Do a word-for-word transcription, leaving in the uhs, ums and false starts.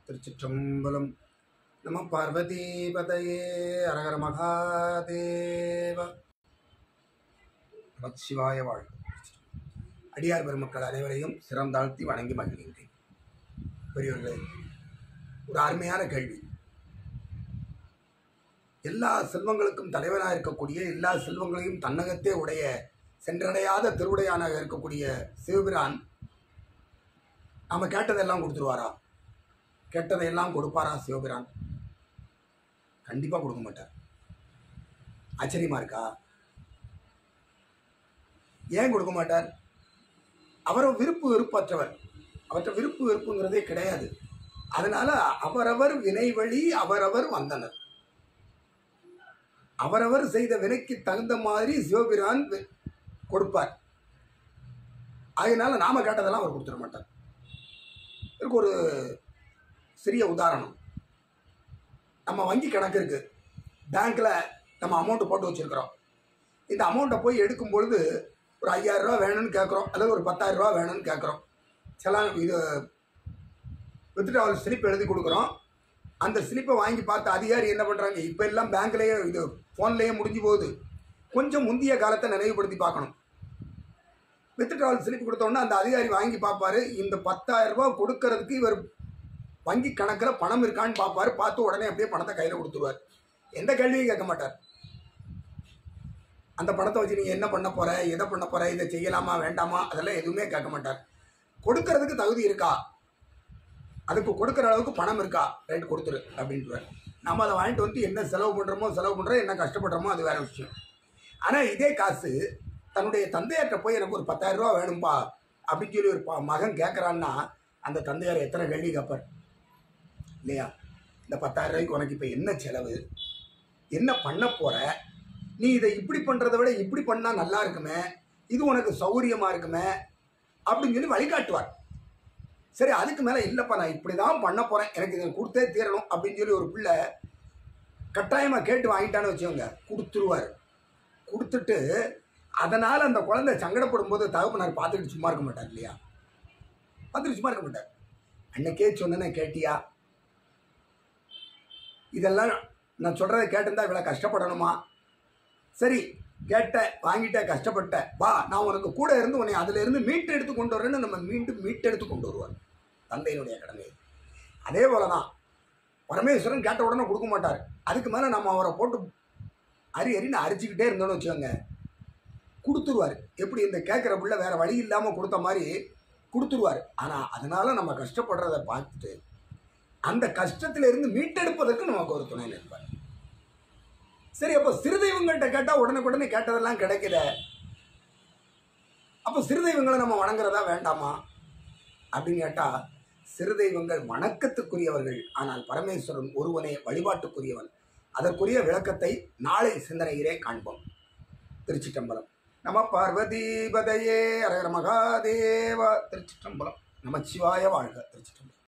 திருச்சிற்றம்பலம். நம பார்வதிபதையே அரகர மகாதேவ. நமச்சிவாய வாழ்க. அடியார் பெருமக்கள் அனைவரையும் சிறந்தாழ்த்தி வணங்கி மகிழ்கின்றேன். பெரியவர்களே, ஒரு அருமையான கேள்வி. எல்லா செல்வங்களுக்கும் தலைவனாக இருக்கக்கூடிய, எல்லா செல்வங்களையும் தன்னகத்தே உடைய, சென்றடையாத திருவுடையானாக இருக்கக்கூடிய சிவபிரான் நாம கேட்டதெல்லாம் கொடுத்துருவாரா? கேட்டதையெல்லாம் கொடுப்பாரா சிவபிரான்? கண்டிப்பாக கொடுக்க மாட்டார். ஆச்சரியமா இருக்கா? ஏன் கொடுக்க மாட்டார்? அவரை விருப்பு வெறுப்பற்றவர். அவற்றை விருப்பு வெறுப்புங்கிறதே கிடையாது. அதனால அவரவர் வினை வழி அவரவர் வந்தனர். அவரவர் செய்த வினைக்கு தகுந்த மாதிரி சிவபிரான் கொடுப்பார். அதனால நாம கேட்டதெல்லாம் அவர் கொடுத்துட மாட்டார். இதுக்கு ஒரு சிறிய உதாரணம். நம்ம வங்கி கணக்கு இருக்கு, பேங்க்ல நம்ம அமௌண்ட் போட்டு வச்சிருக்கிறோம். இந்த அமௌண்ட்டை போய் எடுக்கும் பொழுது ஒரு ஐயாயிரம் ரூபா வேணும்னு கேட்குறோம், அல்லது ஒரு பத்தாயிரம் ரூபா வேணும்னு கேட்குறோம். சில இது வித்ட்ராவல் ஸ்லிப் எழுதி கொடுக்குறோம். அந்த ஸ்லிப்பை வாங்கி பார்த்து அதிகாரி என்ன பண்ணுறாங்க, இப்போ எல்லாம் பேங்க்லேயே இது ஃபோன்லேயே முடிஞ்சு போகுது. கொஞ்சம் முந்தைய காலத்தை நினைவுபடுத்தி பார்க்கணும். வித்ட்ராவல் ஸ்லிப் கொடுத்தோன்னா அந்த அதிகாரி வாங்கி பார்ப்பாரு, இந்த பத்தாயிரம் ரூபா கொடுக்கறதுக்கு இவர் வங்கி கணக்கில் பணம் இருக்கான்னு பார்ப்பாரு. பார்த்து உடனே அப்படியே பணத்தை கையில் கொடுத்துருவார். எந்த கேள்வியும் கேட்க மாட்டார். அந்த பணத்தை வச்சு நீங்கள் என்ன பண்ண போகிற, எதை பண்ண போகிற, இதை செய்யலாமா வேண்டாமா, அதெல்லாம் எதுவுமே கேட்க மாட்டார். கொடுக்கறதுக்கு தகுதி இருக்கா, அதுக்கு கொடுக்குற அளவுக்கு பணம் இருக்கா, ரைட் கொடுத்துரு அப்படின்ட்டுருவார். நம்ம அதை வாங்கிட்டு வந்து என்ன செலவு பண்ணுறோமோ செலவு பண்ணுறோம், என்ன கஷ்டப்படுறோமோ அது வேறு விஷயம். ஆனால் இதே காசு தன்னுடைய தந்தையார்கிட்ட போய் எனக்கு ஒரு பத்தாயிரம் ரூபா வேணும்பா அப்படின்னு சொல்லி ஒரு மகன் கேட்குறான்னா அந்த தந்தையார் எத்தனை கேள்வி கேட்பார் இல்லையா? இந்த பத்தாயிரம் ரூபாய்க்கு உனக்கு இப்போ என்ன செலவு, என்ன பண்ண போகிற, நீ இதை இப்படி பண்ணுறதை விட இப்படி பண்ணால் நல்லா இருக்குமே, இது உனக்கு சௌகரியமாக இருக்குமே அப்படின்னு சொல்லி வழிகாட்டுவார். சரி, அதுக்கு மேலே இல்லைப்பா நான் இப்படி தான் பண்ண போகிறேன், எனக்கு இதை கொடுத்தே தீரணும் அப்படின்னு சொல்லி ஒரு பிள்ளை கட்டாயமாக கேட்டு வாங்கிட்டான்னு வச்சுக்கோங்க, கொடுத்துருவார். கொடுத்துட்டு அதனால் அந்த குழந்தை சங்கடப்படும் போது தகப்பனார் பார்த்துக்கிட்டு சும்மா இருக்க மாட்டார் இல்லையா? பார்த்துக்கிட்டு சும்மா இருக்க மாட்டார். அன்னைக்கே சொன்னேன்னு கேட்டியா, இதெல்லாம் நான் சொல்கிறத கேட்டிருந்தா இவ்வளோ கஷ்டப்படணுமா? சரி கேட்ட, வாங்கிட்ட, கஷ்டப்பட்ட, வா நான் உனக்கு கூட இருந்து உன்னை அதில் இருந்து மீட்டு எடுத்து கொண்டு வரேன்னு நம்ம மீண்டும் மீட்டெடுத்து கொண்டு வருவார். தந்தையினுடைய கடமை. அதே போல தான் பரமேஸ்வரன் கேட்ட உடனே கொடுக்க மாட்டார். அதுக்கு மேலே நம்ம அவரை போட்டு அரி அரின்னு அரிச்சிக்கிட்டே இருந்தோன்னு வச்சுக்கோங்க, கொடுத்துருவார். எப்படி இந்த கேட்குற பிள்ளை வேறு வழி இல்லாமல் கொடுத்த மாதிரி கொடுத்துருவார். ஆனால் அதனால் நம்ம கஷ்டப்படுறதை பார்த்துட்டு அந்த கஷ்டத்திலிருந்து மீட்டெடுப்பதற்கு நமக்கு ஒரு துணை நிற்பார். சரி, அப்போ சிறுதெய்வங்கள்ட்ட கேட்டால் உடனுக்குடனே கேட்டதெல்லாம் கிடைக்கிற, அப்போ சிறுதெய்வங்களை நம்ம வணங்குறதா வேண்டாமா அப்படின்னு கேட்டால், சிறுதெய்வங்கள் வணக்கத்துக்குரியவர்கள். ஆனால் பரமேஸ்வரன் ஒருவனே வழிபாட்டுக்குரியவன். அதற்குரிய விளக்கத்தை நாளை சிந்தனையிலே காண்போம். திருச்சிற்றம்பலம். நம பார்வதிபதையே அரகர மகாதேவ. திருச்சிற்றம்பலம். நமச்சிவாய வாழ்க. திருச்சிற்றம்பலம்.